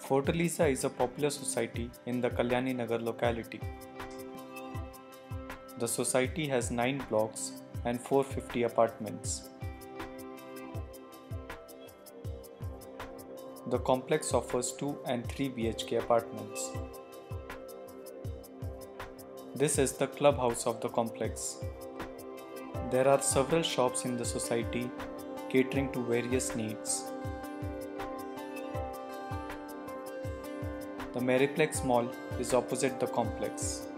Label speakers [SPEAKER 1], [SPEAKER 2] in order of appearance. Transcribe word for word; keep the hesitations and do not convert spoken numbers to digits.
[SPEAKER 1] Fortaleza is a popular society in the Kalyani Nagar locality. The society has nine blocks and four hundred fifty apartments. The complex offers two and three B H K apartments. This is the clubhouse of the complex. There are several shops in the society catering to various needs. The Meriplex Mall is opposite the complex.